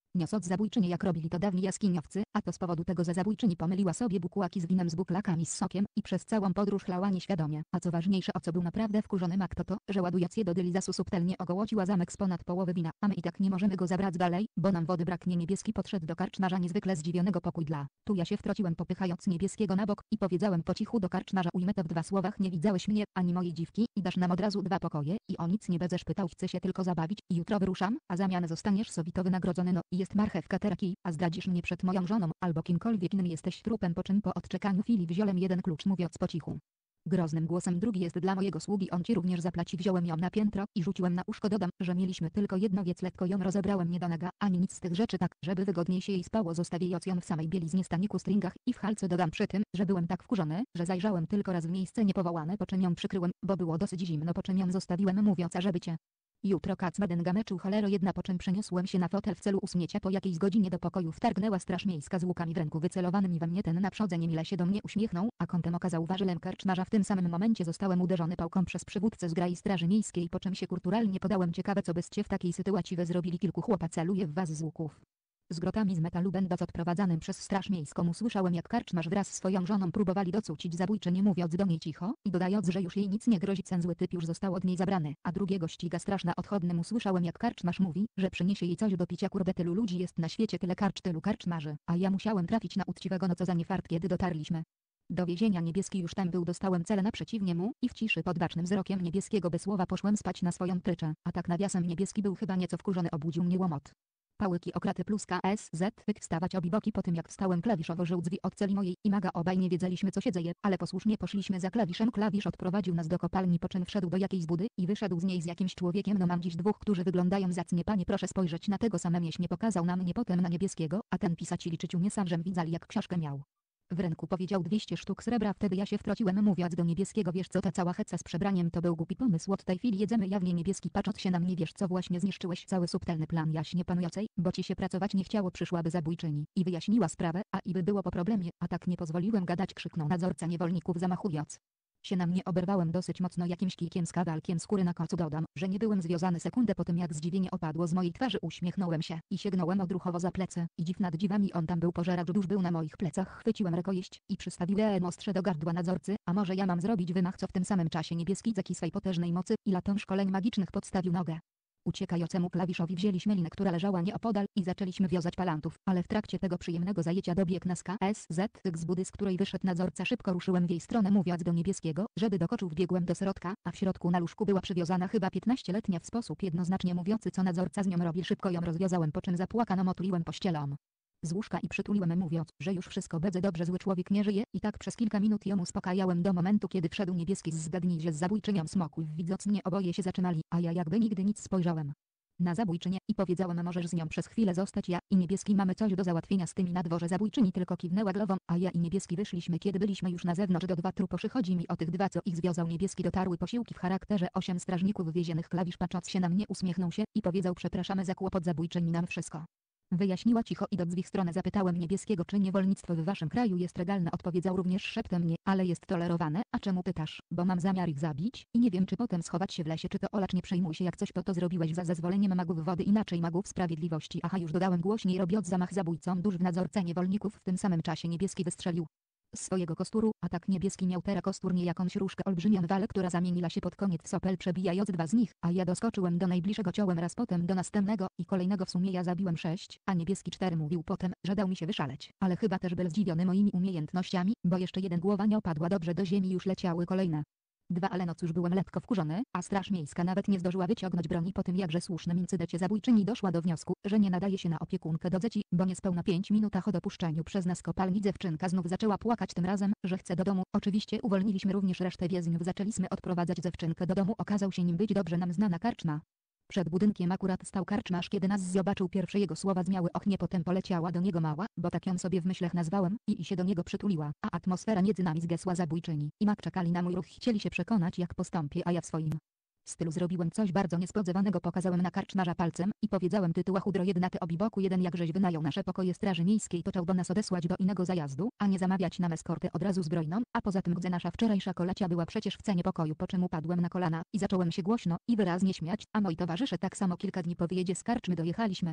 Niosąc zabójczynię jak robili to dawni jaskiniowcy, a to z powodu tego, że zabójczyni pomyliła sobie bukłaki z winem z buklakami z sokiem i przez całą podróż chlała nieświadomie. A co ważniejsze, o co był naprawdę wkurzony Mak, to to, że ładując je do dylizasu subtelnie ogołociła zamek z ponad połowy wina, a my i tak nie możemy go zabrać dalej, bo nam wody braknie. Niebieski podszedł do karczmarza niezwykle zdziwionego. Pokój dla. Tu ja się wtrąciłem, popychając Niebieskiego na bok i powiedziałem po cichu do karczmarza, ujmę to w dwa słowach: nie widziałeś mnie, ani mojej dziwki i dasz nam od razu dwa pokoje i o nic nie będziesz pytał, chcę się tylko zabawić i jutro wyruszam, a zamian zostaniesz sowito wynagrodzony. No i jest marchewka teraki, a zdradzisz mnie przed moją żoną albo kimkolwiek innym, jesteś trupem. Po czym po odczekaniu chwili wziąłem jeden klucz, mówiąc po cichu groznym głosem: drugi jest dla mojego sługi, on ci również zapłaci. Wziąłem ją na piętro i rzuciłem na łóżko. Dodam, że mieliśmy tylko jedno, więc lekko ją rozebrałem, nie do naga, ani nic z tych rzeczy, tak, żeby wygodniej się jej spało, zostawiając ją w samej bieliznie, staniku, stringach i w halce. Dodam przy tym, że byłem tak wkurzony, że zajrzałem tylko raz w miejsce niepowołane, po czym ją przykryłem, bo było dosyć zimno, po czym ją zostawiłem, mówiąc, ażeby cię jutro Kacmadenga meczył cholero jedna, po czym przeniosłem się na fotel w celu usunięcia. Po jakiejś godzinie do pokoju wtargnęła straż miejska z łukami w ręku wycelowanymi we mnie. Ten na przodze niemile się do mnie uśmiechnął, a kątem oka zauważyłem karczmarza. W tym samym momencie zostałem uderzony pałką przez przywódcę z grai straży miejskiej, po czym się kulturalnie podałem: ciekawe, co byście w takiej sytuacji wy zrobili. Kilku chłopa celuje w was z łuków z grotami z metalu. Będąc odprowadzanym przez straż miejską, usłyszałem, jak karczmarz wraz z swoją żoną próbowali docucić zabójczynię, mówiąc do niej cicho i dodając, że już jej nic nie grozi. Ten zły typ już został od niej zabrany, a drugiego ściga straż na odchodnym. Usłyszałem, jak karczmarz mówi, że przyniesie jej coś do picia. Kurde, tylu ludzi jest na świecie, tyle karcz, tylu karczmarzy, a ja musiałem trafić na uczciwego. No co za niefart. Kiedy dotarliśmy do więzienia, Niebieski już tam był, dostałem celę naprzeciwnie mu i w ciszy pod bacznym wzrokiem Niebieskiego bez słowa poszłem spać na swoją pryczę. A tak nawiasem, Niebieski był chyba nieco wkurzony, obudził mnie łomot pałyki okraty plus K S Z wyk wstawać obiboki. Po tym jak wstałem, klawiszowo żył drzwi od celi mojej i Maga. Obaj nie wiedzieliśmy, co się dzieje, ale posłusznie poszliśmy za klawiszem. Klawisz odprowadził nas do kopalni, po czym wszedł do jakiejś budy i wyszedł z niej z jakimś człowiekiem. No mam dziś dwóch, którzy wyglądają zacnie, panie, proszę spojrzeć na tego samego. Nie pokazał na mnie, potem na Niebieskiego, a ten pisać i liczyć umie sam, żem widzieli, jak książkę miał w ręku. Powiedział dwieście sztuk srebra. Wtedy ja się wtrąciłem, mówiąc do Niebieskiego: wiesz co, ta cała heca z przebraniem to był głupi pomysł, od tej chwili jedziemy jawnie. Niebieski patrząc się na mnie: wiesz co, właśnie zniszczyłeś cały subtelny plan jaśnie panującej, bo ci się pracować nie chciało, przyszłaby zabójczyni i wyjaśniła sprawę, a i by było po problemie, a tak nie pozwoliłem gadać, krzyknął nadzorca niewolników, zamachując się na mnie. Oberwałem dosyć mocno jakimś kijkiem z kawałkiem skóry na kocu. Dodam, że nie byłem związany. Sekundę po tym, jak zdziwienie opadło z mojej twarzy, uśmiechnąłem się i sięgnąłem odruchowo za plecy i dziw nad dziwami, on tam był, pożeracz dusz był na moich plecach. Chwyciłem rękojeść i przystawiłem ostrze do gardła nadzorcy. A może ja mam zrobić wymach? Co w tym samym czasie Niebieski dzięki swej potężnej mocy i latom szkoleń magicznych podstawił nogę uciekającemu klawiszowi. Wzięliśmy linę, która leżała nieopodal i zaczęliśmy wiązać palantów, ale w trakcie tego przyjemnego zajęcia dobiegł nas K S Z z budy, z której wyszedł nadzorca. Szybko ruszyłem w jej stronę, mówiąc do Niebieskiego, żeby dokoczył. Wbiegłem do środka, a w środku na łóżku była przywiązana chyba piętnastoletnia w sposób jednoznacznie mówiący, co nadzorca z nią robi. Szybko ją rozwiązałem, po czym zapłakano motuliłem pościelą z łóżka i przytuliłem, mówiąc, że już wszystko będzie dobrze, zły człowiek nie żyje, i tak przez kilka minut ją uspokajałem do momentu, kiedy wszedł Niebieski z zgadnijże z zabójczynią smoków. Widząc mnie, oboje się zatrzymali, a ja jakby nigdy nic spojrzałem na zabójczynię i powiedziałem: możesz z nią przez chwilę zostać, ja i Niebieski mamy coś do załatwienia z tymi na dworze. Zabójczyni tylko kiwnęła głową, a ja i Niebieski wyszliśmy. Kiedy byliśmy już na zewnątrz do dwa truposzy, chodzi mi o tych dwa, co ich związał. Niebieski dotarły posiłki w charakterze osiem strażników więzionych. Klawisz patrząc się na mnie uśmiechnął się i powiedział: przepraszamy za kłopot, zabójczyni nam wszystko wyjaśniła cicho i do drzwi w stronę. Zapytałem Niebieskiego, czy niewolnictwo w waszym kraju jest legalne. Odpowiedział również szeptem: nie, ale jest tolerowane. A czemu pytasz? Bo mam zamiar ich zabić i nie wiem, czy potem schować się w lesie, czy to olacz. Nie przejmuj się, jak coś to to zrobiłeś za zezwoleniem magów wody, inaczej magów sprawiedliwości. Aha, już dodałem głośniej, robiąc zamach zabójcom dusz w nadzorcę niewolników. W tym samym czasie Niebieski wystrzelił z swojego kosturu, a tak Niebieski miał teraz kostur, nie jakąś różkę olbrzymią walę, która zamieniła się pod koniec w sopel, przebijając dwa z nich, a ja doskoczyłem do najbliższego, ciąłem raz, potem do następnego i kolejnego. W sumie ja zabiłem sześć, a Niebieski cztery. Mówił potem, że dał mi się wyszaleć, ale chyba też był zdziwiony moimi umiejętnościami, bo jeszcze jeden głowa nie opadła dobrze, do ziemi już leciały kolejne dwa, ale no cóż, byłem lekko wkurzony, a straż miejska nawet nie zdążyła wyciągnąć broni po tym jakże słusznym incydencie. Zabójczyni doszła do wniosku, że nie nadaje się na opiekunkę do dzieci, bo niespełna pięć minutach od opuszczeniu przez nas kopalni dziewczynka znów zaczęła płakać, tym razem, że chce do domu. Oczywiście uwolniliśmy również resztę więźniów, zaczęliśmy odprowadzać dziewczynkę do domu. Okazał się nim być dobrze nam znana karczma. Przed budynkiem akurat stał karczmarz, kiedy nas zobaczył. Pierwsze jego słowa zmiały ochnie, potem poleciała do niego mała, bo tak ją sobie w myślach nazwałem, i, i się do niego przytuliła, a atmosfera między nami zgasła. Zabójczyni i Mak czekali na mój ruch, chcieli się przekonać, jak postąpię, a ja w swoim stylu zrobiłem coś bardzo niespodziewanego. Pokazałem na karczmarza palcem i powiedziałem: tytuła chudro jedna, ty obiboku jeden, jakżeś wynajął nasze pokoje straży miejskiej, to chciał do nas odesłać do innego zajazdu, a nie zamawiać nam eskortę od razu zbrojną, a poza tym gdzie nasza wczorajsza kolacja była przecież w cenie pokoju, po czym upadłem na kolana i zacząłem się głośno i wyraźnie śmiać, a moi towarzysze tak samo. Kilka dni po wyjeździe z karczmy dojechaliśmy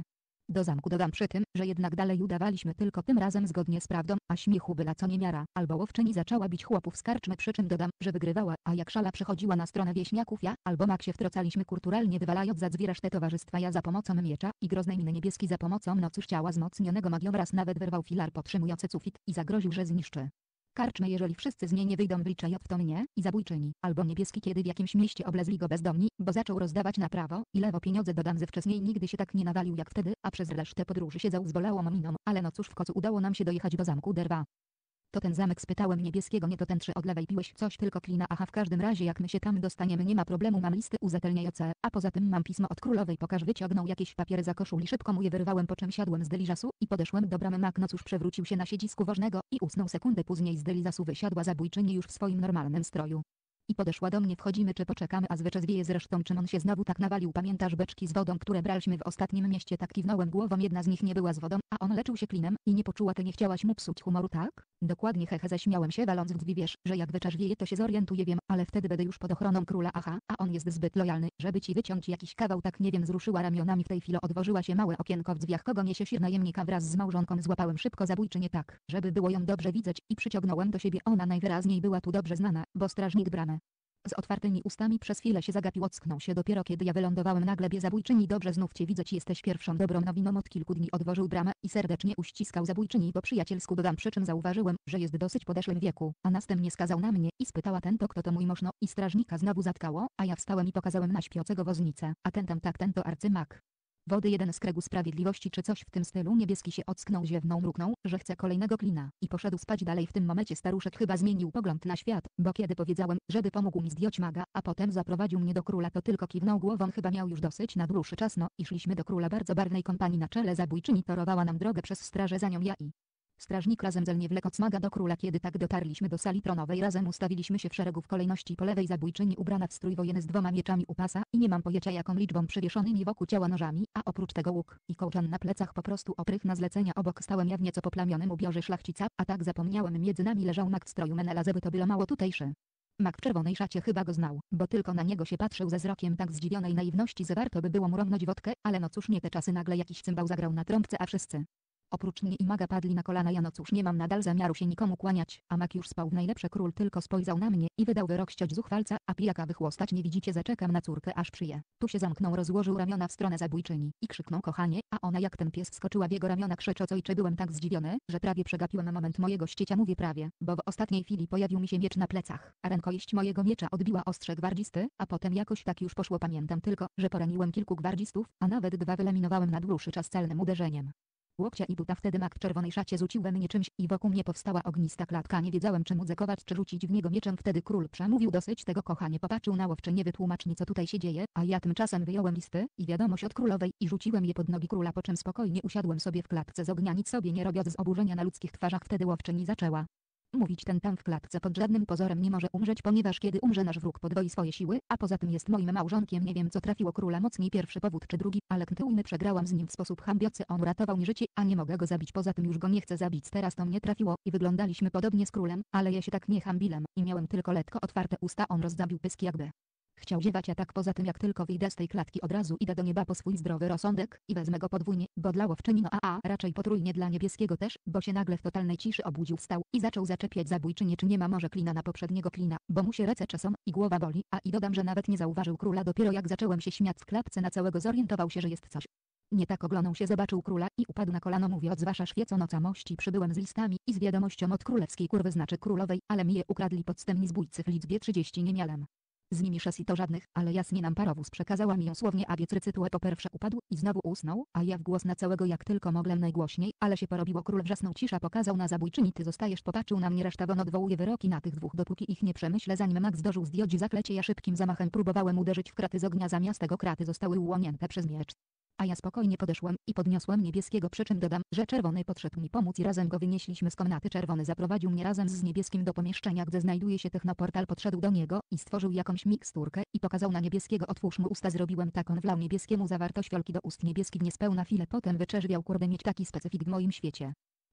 Do zamku dodam przy tym, że jednak dalej udawaliśmy tylko tym razem zgodnie z prawdą, a śmiechu była co niemiara. Albo łowczyni zaczęła bić chłopów z karczmy, przy czym dodam, że wygrywała, a jak szala przechodziła na stronę wieśniaków ja, albo Mak się wtrocaliśmy kulturalnie wywalając za drzwi resztę towarzystwa, ja za pomocą miecza i groznej miny Niebieski za pomocą nocy ciała wzmocnionego magią, raz nawet wyrwał filar podtrzymujący sufit i zagroził, że zniszczy karczmy, jeżeli wszyscy z niej nie wyjdą, wliczaj w to mnie i zabójczyni. Albo Niebieski, kiedy w jakimś mieście oblezli go bezdomni, bo zaczął rozdawać na prawo i lewo pieniądze. Dodam, ze wcześniej nigdy się tak nie nawalił jak wtedy, a przez resztę podróży siedział z bolałą miną, ale no cóż, w końcu udało nam się dojechać do zamku Derwa. To ten zamek? Spytałem Niebieskiego. Nie to ten, czy od lewej piłeś coś tylko klina? Aha, w każdym razie jak my się tam dostaniemy, nie ma problemu, mam listy uzetelniające, a poza tym mam pismo od królowej. Pokaż. Wyciągnął jakieś papiery za koszuli, szybko mu je wyrwałem, po czym siadłem z dyliżasu i podeszłem do bramy. Mak no cóż, przewrócił się na siedzisku wożnego i usnął. Sekundę później z dyliżasu wysiadła zabójczyni już w swoim normalnym stroju i podeszła do mnie. Wchodzimy czy poczekamy, a zwyczaj zwieje? Zresztą czym on się znowu tak nawalił? Pamiętasz beczki z wodą, które braliśmy w ostatnim mieście? Tak kiwnąłem głową, jedna z nich nie była z wodą, a on leczył się klinem i nie poczuła. Ty nie chciałaś mu psuć humoru, tak? Dokładnie, hehe, zaśmiałem się waląc w drzwi. Wiesz, że jak wyczarz wieje to się zorientuję, wiem, ale wtedy będę już pod ochroną króla. Aha, a on jest zbyt lojalny, żeby ci wyciąć jakiś kawał. Tak nie wiem, wzruszyła ramionami. W tej chwili otworzyła się małe okienko w drzwiach. Kogo niesie się? Najemnika wraz z małżonką. Złapałem szybko zabójczynię tak, żeby było ją dobrze widzieć i przyciągnąłem do siebie. Ona najwyraźniej była tu dobrze znana, bo strażnik bramę z otwartymi ustami przez chwilę się zagapił, ocknął się dopiero kiedy ja wylądowałem na glebie. Zabójczyni, dobrze znów cię widzę, ci jesteś pierwszą dobrą nowiną od kilku dni. Otworzył bramę i serdecznie uściskał zabójczyni po przyjacielsku. Dodam, przy czym zauważyłem, że jest dosyć podeszłym wieku, a następnie skazał na mnie i spytała, ten to kto? To mój mąż. No i strażnika znowu zatkało, a ja wstałem i pokazałem na śpiącego woznicę, a ten tam, tak, ten to arcymak wody, jeden z kręgu sprawiedliwości czy coś w tym stylu. Niebieski się ocknął, ziewnął, mruknął, że chce kolejnego klina i poszedł spać dalej. W tym momencie staruszek chyba zmienił pogląd na świat, bo kiedy powiedziałem, żeby pomógł mi zdjąć maga, a potem zaprowadził mnie do króla, to tylko kiwnął głową, chyba miał już dosyć na dłuższy czas. No i szliśmy do króla bardzo barwnej kompanii. Na czele zabójczyni torowała nam drogę przez strażę, za nią ja i strażnik razem zelnie wlekąc maga do króla. Kiedy tak dotarliśmy do sali tronowej, razem ustawiliśmy się w szeregu w kolejności. Po lewej zabójczyni ubrana w strój wojenny z dwoma mieczami u pasa i nie mam pojęcia jaką liczbą przywieszonymi wokół ciała nożami, a oprócz tego łuk i kołczan na plecach, po prostu oprych na zlecenia. Obok stałem ja w nieco poplamionym ubiorze szlachcica, a tak zapomniałem, między nami leżał mak w stroju Menela, żeby to było mało tutejszy. Mak w czerwonej szacie chyba go znał, bo tylko na niego się patrzył ze wzrokiem tak zdziwionej naiwności, że warto by było mu romnąć wodkę, ale no cóż, nie te czasy. Nagle jakiś cymbał zagrał na trąbce, a wszyscy oprócz mnie i maga padli na kolana. Ja no cóż, nie mam nadal zamiaru się nikomu kłaniać, a mak już spał w najlepsze. Król tylko spojrzał na mnie i wydał wyrok ściąć zuchwalca, a pijaka wychłostać. Nie widzicie, zaczekam na córkę aż przyje. Tu się zamknął, rozłożył ramiona w stronę zabójczyni i krzyknął kochanie, a ona jak ten pies skoczyła w jego ramiona krzycząc ojcze. Byłem tak zdziwiony, że prawie przegapiłem moment mojego ściecia. Mówię prawie, bo w ostatniej chwili pojawił mi się miecz na plecach, a rękojeść mojego miecza odbiła ostrze gwardzisty, a potem jakoś tak już poszło. Pamiętam tylko, że poraniłem kilku gwardzistów, a nawet dwa wyeliminowałem na dłuższy czas celnym uderzeniem łokcia i buta. Wtedy mak w czerwonej szacie rzucił we mnie czymś i wokół mnie powstała ognista klatka. Nie wiedziałem, czy mu zekować, czy rzucić w niego mieczem. Wtedy król przemówił, dosyć tego kochanie. Popatrzył na łowczynię, wytłumacz mi co tutaj się dzieje, a ja tymczasem wyjąłem listy i wiadomość od królowej i rzuciłem je pod nogi króla, po czym spokojnie usiadłem sobie w klatce z ognia, nic sobie nie robiąc z oburzenia na ludzkich twarzach. Wtedy łowczyni zaczęła mówić, ten tam w klatce pod żadnym pozorem nie może umrzeć, ponieważ kiedy umrze nasz wróg podwoi swoje siły, a poza tym jest moim małżonkiem. Nie wiem co trafiło króla mocniej, pierwszy powód czy drugi, ale ktyłmy przegrałam z nim w sposób chambiący. On uratował mi życie, a nie mogę go zabić, poza tym już go nie chcę zabić. Teraz to mnie trafiło i wyglądaliśmy podobnie z królem, ale ja się tak nie hambiłem i miałem tylko lekko otwarte usta. On rozdabił pyski jakby chciał ziewać, a tak poza tym jak tylko wyjdę z tej klatki od razu idę do nieba po swój zdrowy rozsądek i wezmę go podwójnie, bo dla łowczyni no a a raczej potrójnie dla Niebieskiego też, bo się nagle w totalnej ciszy obudził, wstał i zaczął zaczepiać zabójczynię, czy nie ma może klina na poprzedniego klina, bo mu się ręce czesą i głowa boli, a i dodam, że nawet nie zauważył króla, dopiero jak zacząłem się śmiać w klatce na całego zorientował się, że jest coś nie tak. Oglądał się, zobaczył króla i upadł na kolano, mówiąc wasza świeconoca mości, przybyłem z listami i z wiadomością od królewskiej kurwy, znaczy królowej, ale mi je ukradli podstępni zbójcy w liczbie trzydzieści. Nie miałem z nimi szasji to żadnych, ale jasnie nam parowóz przekazała mi ją słownie, a wiec recytuę po pierwsze upadł i znowu usnął, a ja w głos na całego jak tylko mogłem najgłośniej, ale się porobiło. Król wrzasnął, cisza, pokazał na zabójczyni, ty zostajesz, popatrzył na mnie, reszta won odwołuje wyroki na tych dwóch, dopóki ich nie przemyślę. Zanim Max zdążył zdjąć zaklecie, ja szybkim zamachem próbowałem uderzyć w kraty z ognia, zamiast tego kraty zostały ułomnięte przez miecz. A ja spokojnie podeszłem i podniosłem Niebieskiego, przy czym dodam, że Czerwony podszedł mi pomóc i razem go wynieśliśmy z komnaty. Czerwony zaprowadził mnie razem z Niebieskim do pomieszczenia, gdzie znajduje się technoportal, podszedł do niego i stworzył jakąś miksturkę i pokazał na Niebieskiego, otwórz mu usta. Zrobiłem tak, on wlał Niebieskiemu zawartość fiolki do ust. Niebieski w niespełna chwilę potem wyczerwiał, kurde mieć taki specyfik w moim świecie.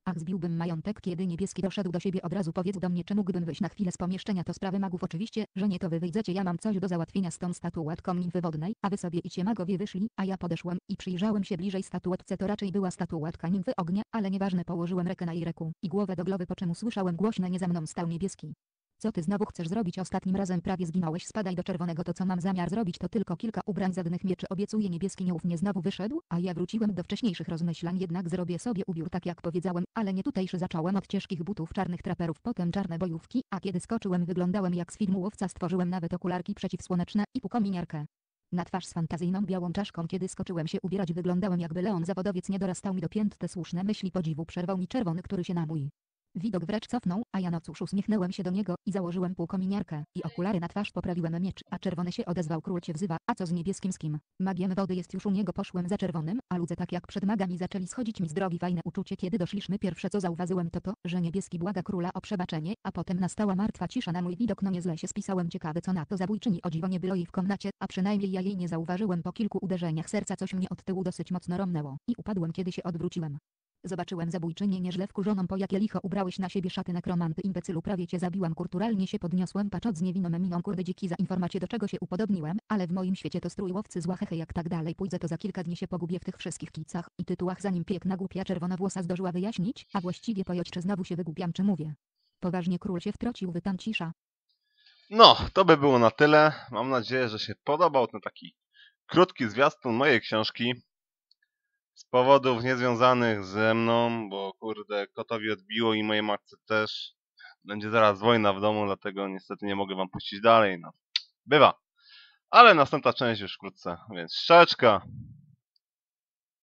Ach, zbiłbym majątek, kiedy Niebieski doszedł do siebie. Od razu powiedz do mnie, czy mógłbym wyjść na chwilę z pomieszczenia. To sprawy magów oczywiście, że nie to wy wyjdziecie. Ja mam coś do załatwienia z tą statuetką nimfy wodnej, a wy sobie idźcie. Magowie wyszli, a ja podeszłem i przyjrzałem się bliżej statuetce. To raczej była statuetka nimfy ognia, ale nieważne, położyłem rękę na jej reku i głowę do głowy, po czym usłyszałem głośne: nie za mną stał Niebieski. Co ty znowu chcesz zrobić? Ostatnim razem prawie zginąłeś. Spadaj do czerwonego. To co mam zamiar zrobić, to tylko kilka ubrań zadnych mieczy. Obiecuję. Niebieski nieufnie znowu wyszedł, a ja wróciłem do wcześniejszych rozmyślań. Jednak zrobię sobie ubiór tak jak powiedziałem, ale nie tutejszy. Zacząłem od ciężkich butów, czarnych traperów, potem czarne bojówki, a kiedy skoczyłem wyglądałem jak z filmu Łowca. Stworzyłem nawet okularki przeciwsłoneczne i pukominiarkę na twarz z fantazyjną białą czaszką. Kiedy skoczyłem się ubierać, wyglądałem jakby Leon zawodowiec. Nie dorastał mi do pięt. Te słuszne myśli podziwu przerwał mi czerwony, który się na mój widok wręcz cofnął, a ja no cóż, uśmiechnąłem się do niego i założyłem półkominiarkę i okulary na twarz. Poprawiłem miecz, a czerwony się odezwał: król cię wzywa. A co z Niebieskim, z kim? Magiem wody jest już u niego. Poszłem za czerwonym, a ludzie tak jak przed magami zaczęli schodzić mi z drogi. Fajne uczucie. Kiedy doszliśmy, pierwsze co zauważyłem to to, że Niebieski błaga króla o przebaczenie, a potem nastała martwa cisza na mój widok. No nieźle się spisałem. Ciekawy co na to zabójczyni. O dziwo nie było jej w komnacie, a przynajmniej ja jej nie zauważyłem. Po kilku uderzeniach serca coś mnie od tyłu dosyć mocno romnęło i upadłem. Kiedy się odwróciłem, zobaczyłem zabójczynię nieźle wkurzoną. Po jakie licho ubrałeś na siebie szaty nekromanty, imbecylu, prawie cię zabiłam. Kulturalnie się podniosłem, patrząc z niewinną miną. Kurde dziki, za informację do czego się upodobniłem, ale w moim świecie to strój łowcy zła. Hehe, jak tak dalej pójdę, to za kilka dni się pogubię w tych wszystkich kicach i tytułach, zanim piękna głupia czerwonowłosa zdążyła wyjaśnić, a właściwie pojąć, czy znowu się wygłupiam, czy mówię poważnie. Król się wtrącił. Wytam cisza. No, to by było na tyle. Mam nadzieję, że się podobał ten taki krótki zwiastun mojej książki. Z powodów niezwiązanych ze mną, bo kurde, kotowi odbiło i mojej matce też. Będzie zaraz wojna w domu, dlatego niestety nie mogę wam puścić dalej. No, bywa. Ale następna część już wkrótce, więc szczeczka.